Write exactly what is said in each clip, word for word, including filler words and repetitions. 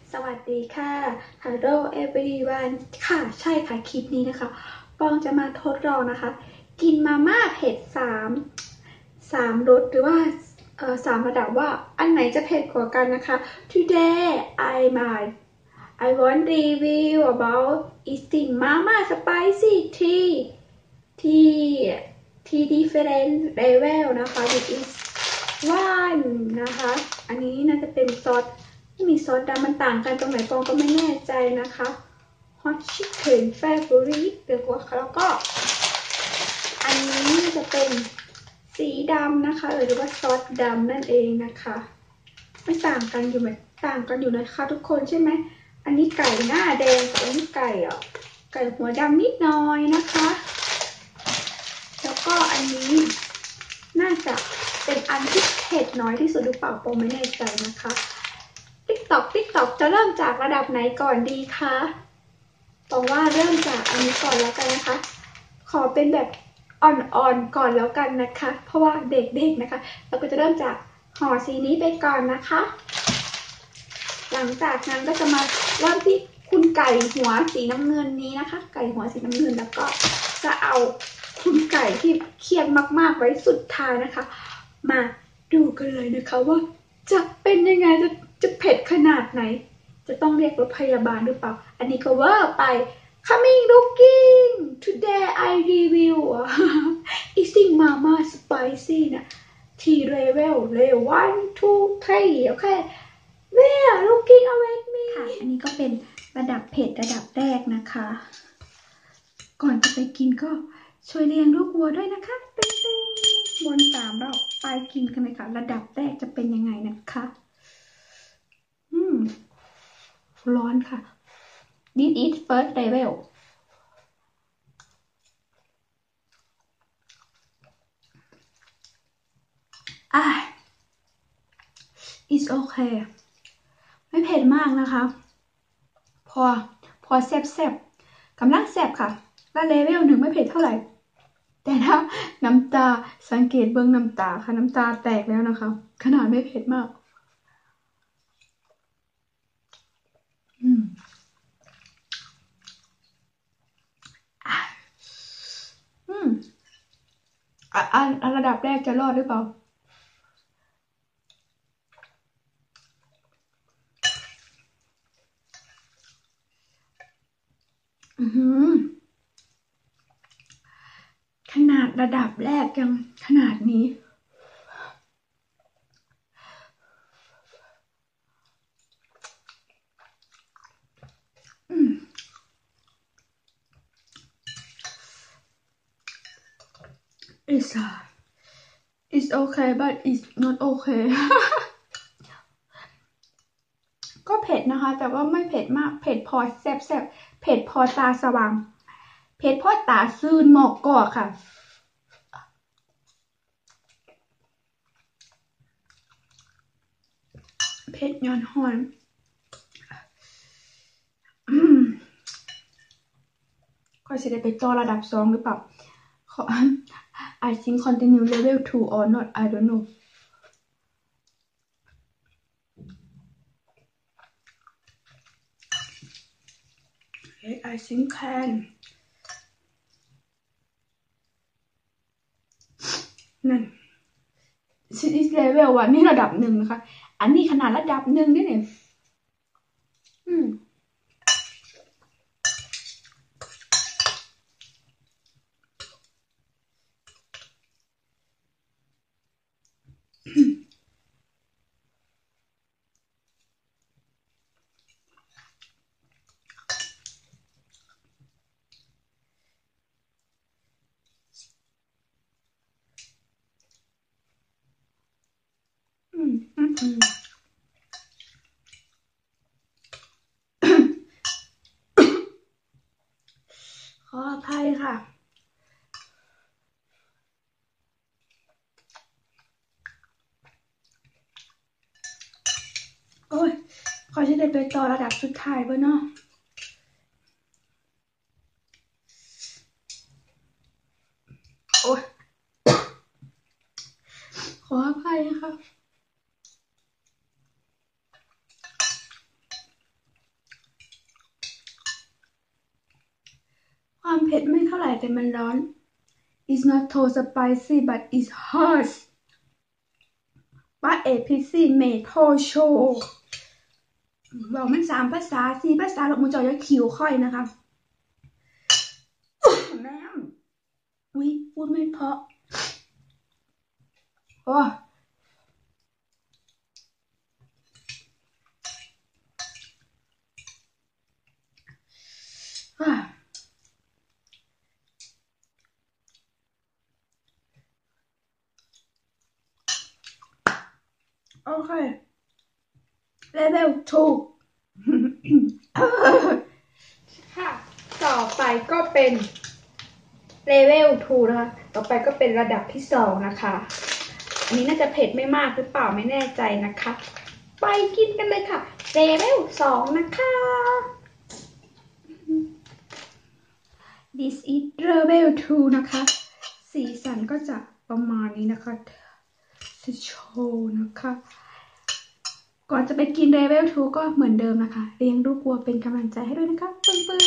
สวัสดีค่ะ Hello everyone ค่ะใช่ค่ะคลิปนี้นะคะปองจะมาทดลองนะคะกินมาม่าเผ็ดสามสามรสหรือว่าเอ่อสามระดับว่าอันไหนจะเผ็ดกว่ากันนะคะ Today I might I want review about eating mama spicy tea tea tea different level นะคะ this is one นะคะอันนี้น่าจะเป็นซอสที่มีซอสดำมันต่างกันตรงไหนปองก็ไม่แน่ใจนะคะ hot chicken favorite หรือว่าแล้วก็อันนี้จะเป็นสีดำนะคะหรือว่าซอสดำนั่นเองนะคะไม่ต่างกันอยู่ไหมต่างกันอยู่นะคะทุกคนใช่ไหมอันนี้ไก่หน้าแดงกับอันนี้ไก่อ่ะไก่หัวดำนิดหน่อยนะคะแล้วก็อันนี้น่าจะเป็นอันที่เผ็ดน้อยที่สุดหรือเปล่าปองไม่แน่ใจนะคะติ๊กตอกติ๊กตอกจะเริ่มจากระดับไหนก่อนดีคะปองว่าเริ่มจากอันนี้ก่อนแล้วกันนะคะขอเป็นแบบอ่อนๆก่อนแล้วกันนะคะเพราะว่าเด็กๆนะคะเราก็จะเริ่มจากห่อสีนี้ไปก่อนนะคะหลังจากนั้นก็จะมาเริ่มที่คุณไก่หัวสีน้ำเงินนี้นะคะไก่หัวสีน้ำเงินแล้วก็จะเอาคุณไก่ที่เคี่ยวมากๆไว้สุดท้ายนะคะมาดูกันเลยนะคะว่าจะเป็นยังไงจะจะเผ็ดขนาดไหนจะต้องเรียกรถพยาบาลหรือเปล่าอันนี้ก็เวอร์ไป Coming looking today I review eating mama spicy นะ T level level one two three โอเค Where looking away me ค่ะอันนี้ก็เป็นระดับเผ็ดระดับแรกนะคะก่อนจะไปกินก็ช่วยเลี้ยงลูกวัวด้วยนะคะติ๊งติ๊งบนสามรอบไปกินกันเลยค่ะระดับแรกจะเป็นยังไงนะคะอืมร้อนค่ะ This is first levelอ่ะ it's okay ไม่เผ็ดมากนะคะพอพอแซ่บๆกำลังแซ่บค่ะแล้วเลเวลหนึ่งไม่เผ็ดเท่าไหร่แต่ถ้าน้ำตาสังเกตเบื้องน้ำตาค่ะน้ำตาแตกแล้วนะคะขนาดไม่เผ็ดมากอืมอืมอ่ะอ่ะระดับแรกจะรอดหรือเปล่าอืมขนาดระดับแรกยังขนาดนี้อืม it's uh, it's okay but it's not okay ก็เผ็ดนะคะแต่ว่าไม่เผ็ดมากเผ็ดพอแซ่บๆเผ็ดพอตาสว่างเผ็ดพอตาซื่นหมอกก่อค่ะเผ็ดย้อนหอนก็จะได้ไปต่อระดับสองหรือเปล่า I think continue level two or not I don't know okay I think can นั่น this is level one นี่ระดับหนึ่งนะคะอันนี้ขนาดระดับหนึ่งนี่เนี่ยอืมอืมอืมอืมขออภัยค่ะโอ้ยขอจะได้ไปต่อระดับสุดท้ายป่ะเนาะโอ้ยขออภัยนะคะความเผ็ดไม่เท่าไหร่แต่มันร้อน it's not too spicy but it's hot ป้าเอพิซี่เมโทโชบอกมันสามภาษาสี่ภาษาหลบมือจอยคิวค่อยนะคะแม่อุ้ยพูดไม่เพราะโอ้โอเคเลเวลทูค่ะต่อไปก็เป็นเลเวลทูนะคะต่อไปก็เป็นระดับที่สองนะคะอันนี้น่าจะเผ็ดไม่มากหรือเปล่าไม่แน่ใจนะคะไปกินกันเลยค่ะเลเวลสองนะคะ This is level ทู นะคะสีสันก็จะประมาณนี้นะคะจะโชว์นะคะก่อนจะไปกินเลเวลทูก็เหมือนเดิมนะคะเลี้ยงลูกวัวเป็นกำลังใจให้ด้วยนะคะปึ้งปึ้ง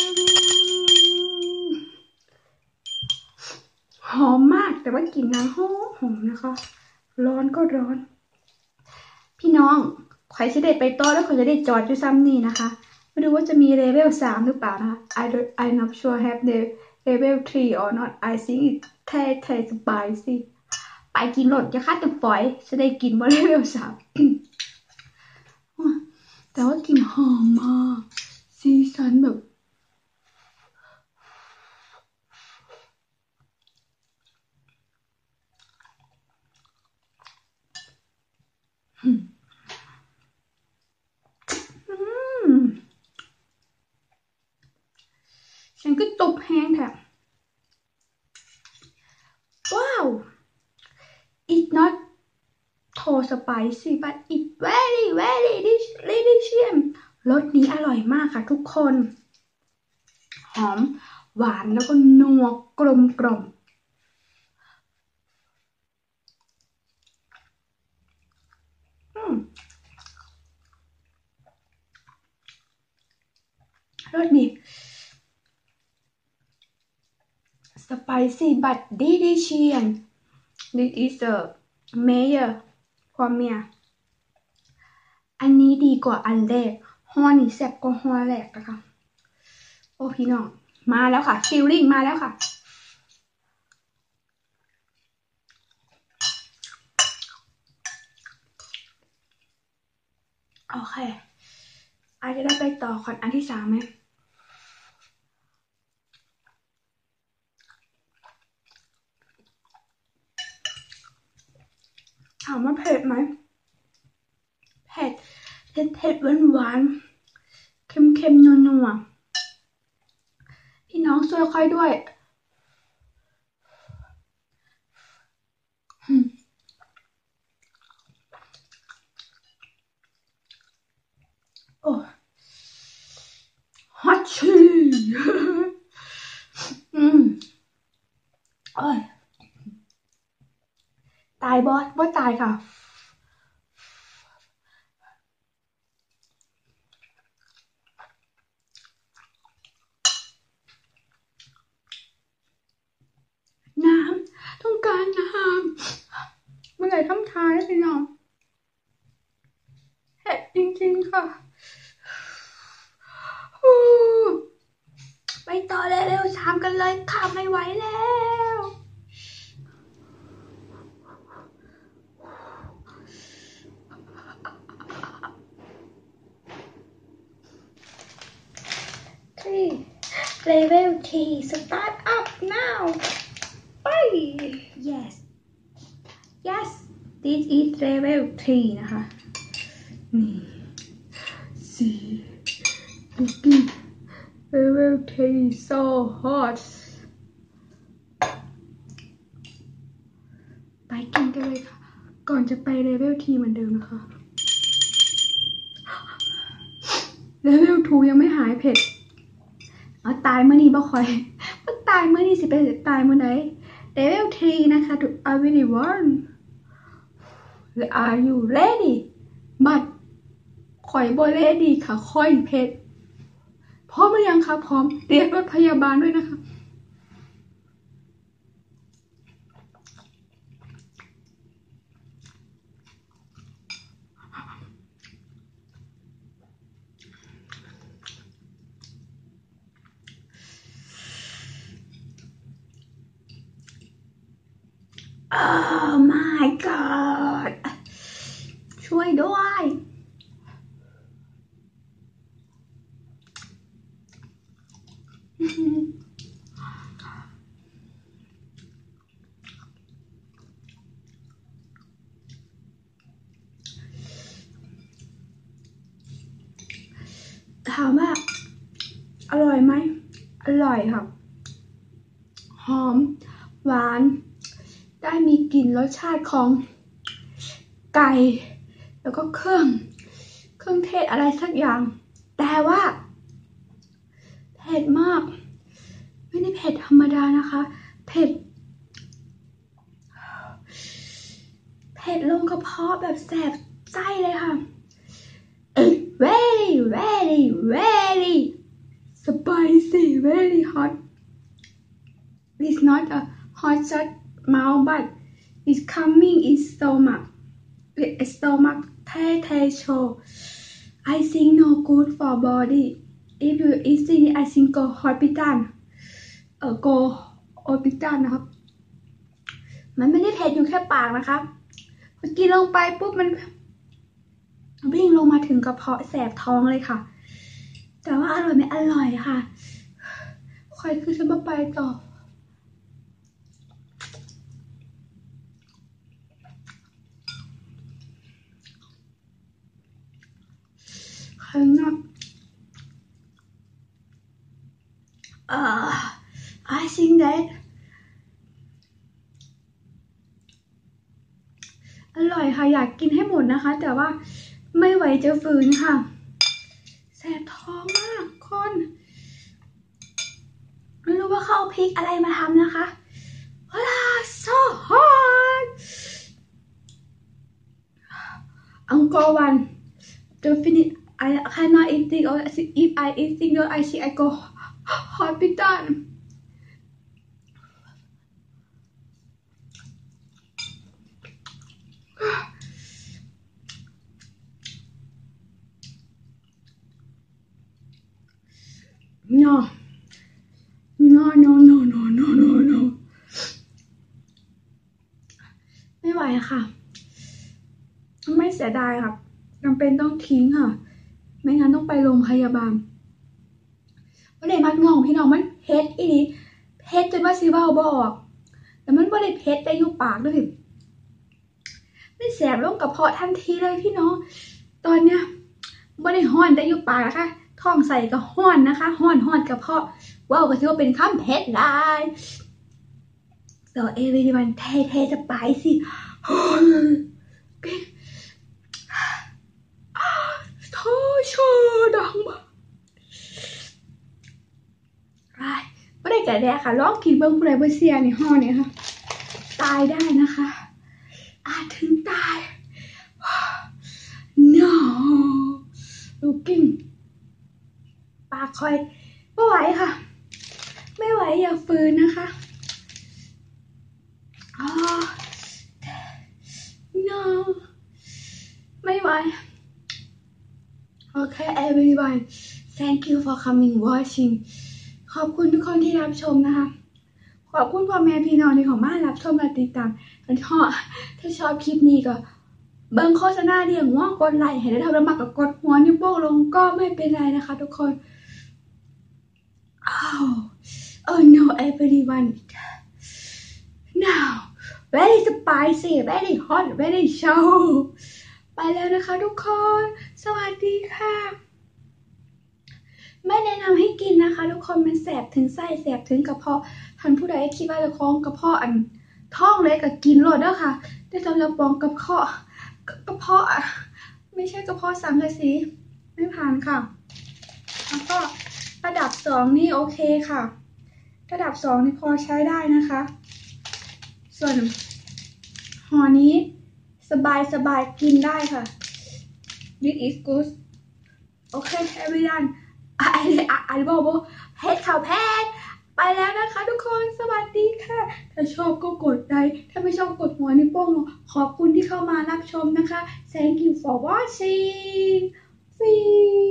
หอมมากแต่ว่ากลิ่นน้ำหอมหอมนะคะร้อนก็ร้อนพี่น้องใครจะได้ไปต่อแล้วใครจะได้จอดอยู่ซ้ำนี่นะคะไม่รู้ว่าจะมีเลเวลสามหรือเปล่านะคะ I don't I'm not sure have the level three or not I think it แท้แท้สบายสิไปกินรถจะค่าแต่ฝอยจะได้กินว่าเลเวลสามแต่ว่ากลิ่นหอมมากสีสันแบบฉันก็ตบแห้งแถบว้าว it's not too spicy but it's very very delicious รสนี้อร่อยมากค่ะทุกคนหอมหวานแล้วก็นัวกลมกล่อมรสนี้ spicy but delicious this is a mayor ความเมียอันนี้ดีกว่าอันแรกฮอนี่แซ่บกว่าฮอแรกนะคะโอ้พี่น้องมาแล้วค่ะฟิลลิ่งมาแล้วค่ะโอเคอาจจะได้ไปต่อคอนอันที่สามไหมถามว่าเผ็ดไหมเผ็ดเผ็ดเผ็ดหวานหวานเค็มเค็มนัวนัวพี่น้องช่วยค่อยด้วยโอ้ฮอตชีอืมโอ้ยตายบอสว่าตายค่ะน้ำต้องการน้ำเมื่อไหร่ทำทายได้พี่น้องเผ็ดจริงๆค่ะไปต่อเร็วๆชามกันเลยค่ะไม่ไหวแล้วLevel three start up now ไป yes yes this is level three นะคะนี่สีดูดิ level three so hot ไปกินกันเลยค่ะก่อนจะไป level three เหมือนเดิมนะคะ level two ยังไม่หายเผ็ดเอาตายเมื่อนี้บ่ค่อยบ่ตายเมื่อนี้สิไปตายเมื่อไหน level three นะคะทุก everyone are you ready but ข่อยบ่ ready ค่ะค่อยเผ็ดพร้อมหรือยังคะพร้อมเรียกรถพยาบาลด้วยนะคะ Oh my god ช่วยด้วยถามว่าอร่อยไหมอร่อยค่ะหอมหวานได้มีกลิ่นรสชาติของไก่แล้วก็เครื่องเครื่องเทศอะไรสักอย่างแต่ว่าเผ็ดมากไม่ได้เผ็ดธรรมดานะคะเผ็ดเผ็ดลงกระเพาะแบบแสบไส้เลยค่ะ It's very very very spicy very hot it's not a hot shot mouth but it's coming in stomach stomach เทเทโช I think no good for body if you eating I think go hospital เออ go hospital นะครับมันไม่ได้เผ็ดอยู่แค่ปากนะคะพอกินลงไปปุ๊บมันวิ่งลงมาถึงกระเพาะแสบท้องเลยค่ะแต่ว่าอร่อยไม่อร่อยค่ะใครคือจะมาไปต่อข้างนอกเอ่อ I think that อร่อยค่ะอยากกินให้หมดนะคะแต่ว่าไม่ไหวจะฝืนค่ะแสบท้องมากคนไม่รู้ว่าเขาเอาพริกอะไรมาทำนะคะว้าว so hot อังกอร์วัน the finish I cannot eating or if I eating no I think I go hospital no no no no no no no no ไม่ไหวค่ะไม่เสียดายค่ะจำเป็นต้องทิ้งค่ะไม่งั้นต้องไปโรงพยาบาลวันไหนมัดงงพี่น้องมันเผ็ดอีนี่เผ็ดจนว่าซีว่าบอกแต่มันไม่ได้เผ็ดแต่อยู่ปากด้วยไม่แสบลงกระเพาะทันทีเลยพี่น้องตอนเนี้ยไม่ได้ห้อนแต่อยู่ปากนะคะท้องใส่ก็ห้อนนะคะห้อนห้อนกระเพาะว้าวก็ถือว่าเป็นข้ามเผ็ดได้so everyone เทเทจะไปสิโธ่โชดังมาไม่ได้แก่แดกค่ะลองกินเบิ้งผู้ใดบ่เสียในห้อเนี่ยค่ะตายได้นะคะอาจถึงตาย no looking ปากคอยไม่ไหวค่ะไม่ไหวอย่าฝืนนะคะอ๋อ no ไม่ไหวโอเค everyone thank you for coming watching ขอบคุณทุกคนที่รับชมนะคะขอบคุณพ่อแม่พี่น้องที่เข้ามารับชมและติดตามกันถ้าถ้าชอบคลิปนี้ก็เบิ่งโฆษณาเรียงว่ากดไลค์ให้ได้ทำแล้วมากกับกดหัวนิ้วโป้งลงก็ไม่เป็นไรนะคะทุกคน oh oh no everyone now very spicy very hot very show ไปแล้วนะคะทุกคนสวัสดีค่ะไม่แนะนำให้กินนะคะทุกคนมันแสบถึงไส้แสบถึงกระเพาะท่านผู้ใดคิดว่าจะคล้องกระเพาะอันท้องเล็กก็กินโลดเด้อค่ะแต่สำหรับปองกระเพาะกระเพาะไม่ใช่กระเพาะสังกะสีไม่ผ่านค่ะแล้วก็ระดับสองนี่โอเคค่ะระดับสองนี่พอใช้ได้นะคะส่วนห่อนี้สบายสบายกินได้ค่ะ this is good โอเค everyoneไอ้ไอ้บอกว่าเพชรข่าวแพทย์ไปแล้วนะคะทุกคนสวัสดีค่ะถ้าชอบก็กดไลค์ถ้าไม่ชอบกดหัวนิ้วโป้งลงขอบคุณที่เข้ามารับชมนะคะ thank you for watching